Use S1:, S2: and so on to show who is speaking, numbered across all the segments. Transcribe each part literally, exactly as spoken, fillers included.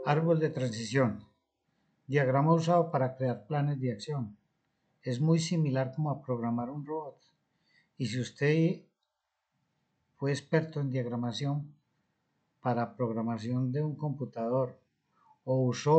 S1: Árbol de transición. Diagrama usado para crear planes de acción. Es muy similar como a programar un robot. Y si usted fue experto en diagramación para programación de un computador o usó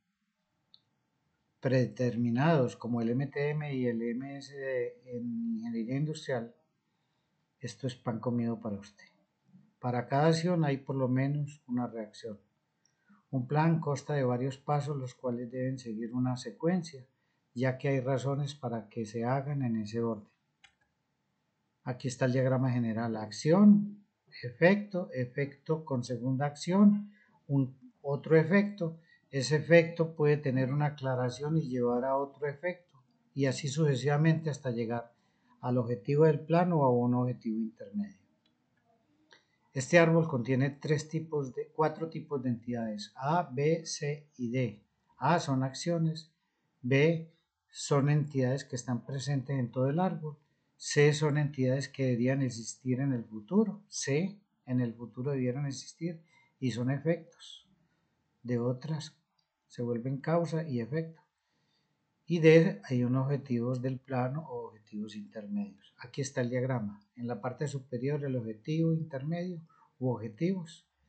S1: predeterminados como el M T M y el M S en ingeniería industrial, esto es pan comido para usted. Para cada acción hay por lo menos una reacción. Un plan consta de varios pasos los cuales deben seguir una secuencia, ya que hay razones para que se hagan en ese orden. Aquí está el diagrama general: acción, efecto, efecto con segunda acción, un otro efecto. Ese efecto puede tener una aclaración y llevar a otro efecto, y así sucesivamente hasta llegar al objetivo del plan o a un objetivo intermedio. Este árbol contiene tres tipos de, cuatro tipos de entidades: A, B, C y D. A son acciones, B son entidades que están presentes en todo el árbol, C son entidades que deberían existir en el futuro, C en el futuro debieran existir, y son efectos de otras, se vuelven causa y efecto. Y D hay unos objetivos del plano o objetivos intermedios. Aquí está el diagrama. En la parte superior el objetivo intermedio u objetivos.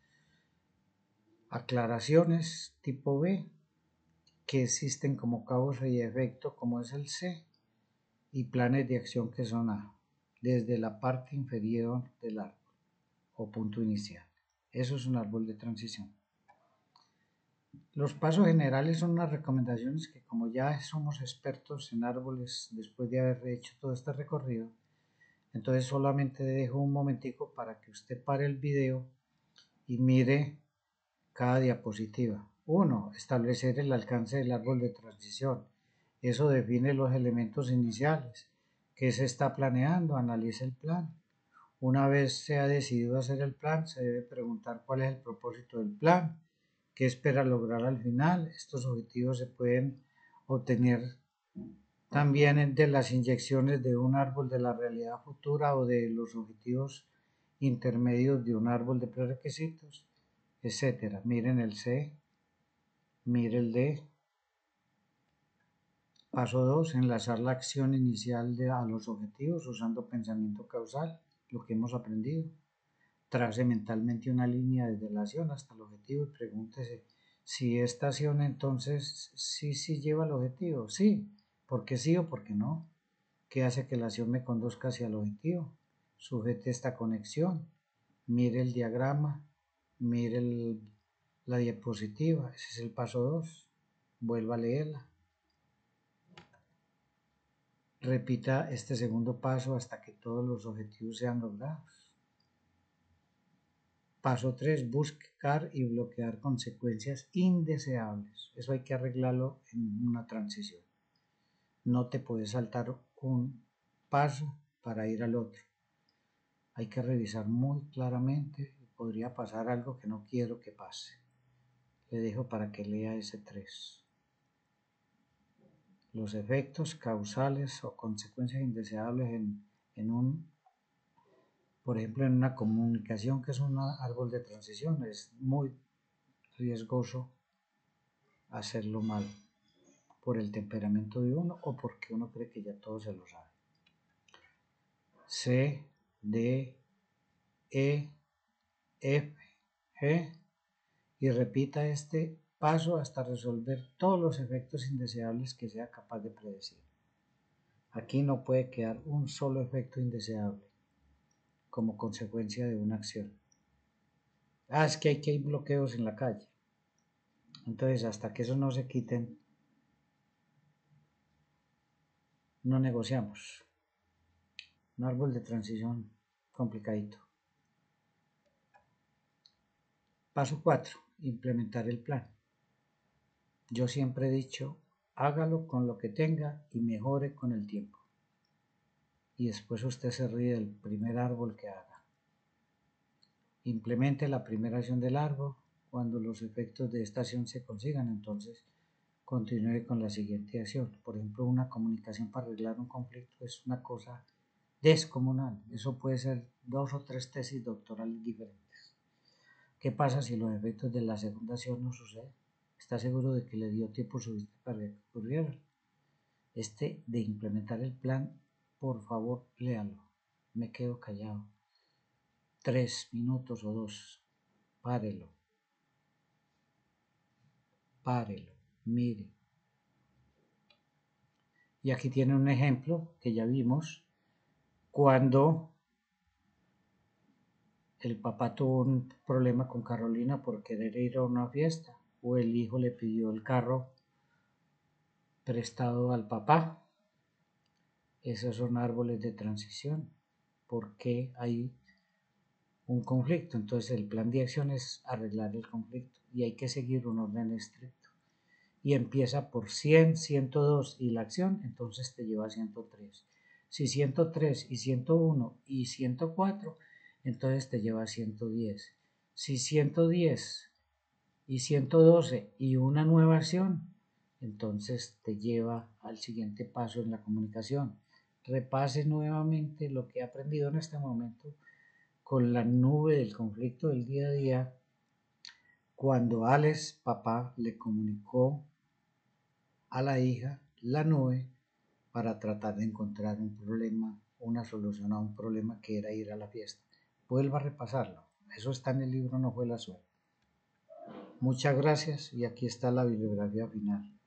S1: Aclaraciones tipo B que existen como causa y efecto como es el C, y planes de acción que son A, desde la parte inferior del árbol o punto inicial. Eso es un árbol de transición. Los pasos generales son unas recomendaciones que, como ya somos expertos en árboles después de haber hecho todo este recorrido, entonces solamente dejo un momentico para que usted pare el video y mire cada diapositiva. uno. Establecer el alcance del árbol de transición. Eso define los elementos iniciales. ¿Qué se está planeando? Analice el plan. Una vez se ha decidido hacer el plan, se debe preguntar cuál es el propósito del plan, qué espera lograr al final. Estos objetivos se pueden obtener también de las inyecciones de un árbol de la realidad futura o de los objetivos intermedios de un árbol de prerequisitos, etcétera. Miren el C, miren el D. Paso dos. Enlazar la acción inicial de, a los objetivos usando pensamiento causal, lo que hemos aprendido. Trace mentalmente una línea desde la acción hasta el objetivo y pregúntese si esta acción entonces sí, sí lleva al objetivo. Sí, ¿por qué sí o por qué no? ¿Qué hace que la acción me conduzca hacia el objetivo? Sujete esta conexión. Mire el diagrama, mire el, la diapositiva. Ese es el paso dos. Vuelva a leerla. Repita este segundo paso hasta que todos los objetivos sean logrados. Paso tres. Buscar y bloquear consecuencias indeseables. Eso hay que arreglarlo en una transición. No te puedes saltar un paso para ir al otro. Hay que revisar muy claramente. Podría pasar algo que no quiero que pase. Le dejo para que lea ese tres. Los efectos causales o consecuencias indeseables en, en un, por ejemplo, en una comunicación que es un árbol de transición. Es muy riesgoso hacerlo mal por el temperamento de uno o porque uno cree que ya todo se lo sabe. C, D, E, F, G, y repita este paso hasta resolver todos los efectos indeseables que sea capaz de predecir. Aquí no puede quedar un solo efecto indeseable como consecuencia de una acción. Ah, es que hay, que hay bloqueos en la calle. Entonces, hasta que esos no se quiten, no negociamos. Un árbol de transición complicadito. Paso cuatro. Implementar el plan. Yo siempre he dicho, hágalo con lo que tenga y mejore con el tiempo. Y después usted se ríe del primer árbol que haga. Implemente la primera acción del árbol. Cuando los efectos de esta acción se consigan, entonces continúe con la siguiente acción. Por ejemplo, una comunicación para arreglar un conflicto es una cosa descomunal. Eso puede ser dos o tres tesis doctorales diferentes. ¿Qué pasa si los efectos de la segunda acción no suceden? ¿Está seguro de que le dio tiempo suficiente para que ocurriera? Este de implementar el plan, por favor, léalo. Me quedo callado. Tres minutos o dos. Párelo. Párelo. Mire. Y aquí tiene un ejemplo que ya vimos cuando el papá tuvo un problema con Carolina por querer ir a una fiesta o el hijo le pidió el carro prestado al papá. Esos son árboles de transición porque hay un conflicto. Entonces el plan de acción es arreglar el conflicto y hay que seguir un orden estricto. Y empieza por cien, ciento dos y la acción, entonces te lleva a ciento tres. Si ciento tres y ciento uno y ciento cuatro, entonces te lleva a ciento diez. Si ciento diez y ciento doce y una nueva acción, entonces te lleva al siguiente paso en la comunicación. Repase nuevamente lo que he aprendido en este momento con la nube del conflicto del día a día, cuando Alex, papá, le comunicó a la hija la nube para tratar de encontrar un problema, una solución a un problema que era ir a la fiesta. Vuelva a repasarlo. Eso está en el libro No fue la suerte. Muchas gracias y aquí está la bibliografía final.